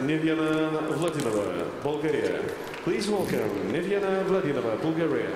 Nevena Vladimova, Bulgaria. Please welcome Nevena Vladimova, Bulgaria.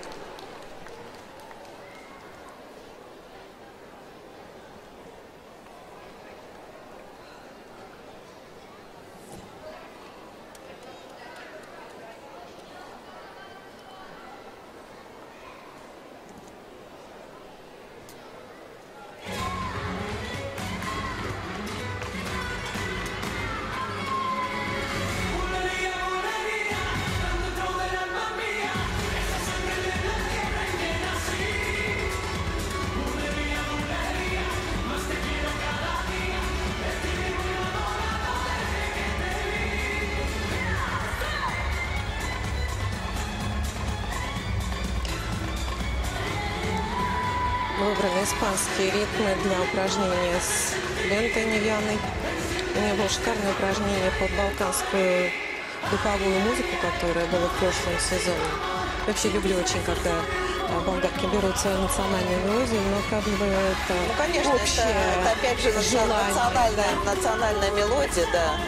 Выбраны испанские ритмы для упражнения с лентой Невьяной. У нее было шикарное упражнение под балканскую духовую музыку, которая была в прошлом сезоне. Вообще люблю очень, когда болгарки берут свою национальную мелодию, но как бы это конечно, общее это опять же национальная мелодия, да.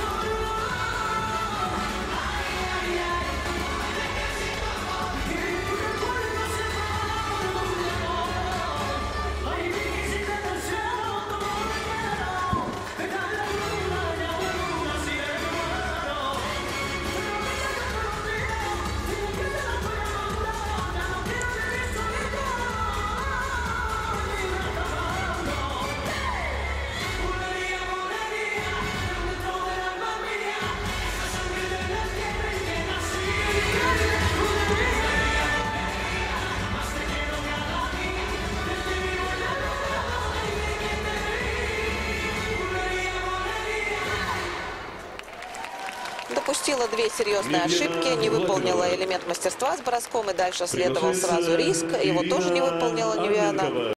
Допустила две серьезные ошибки, не выполнила элемент мастерства с броском, и дальше следовал сразу риск. Его тоже не выполнила Невьяна.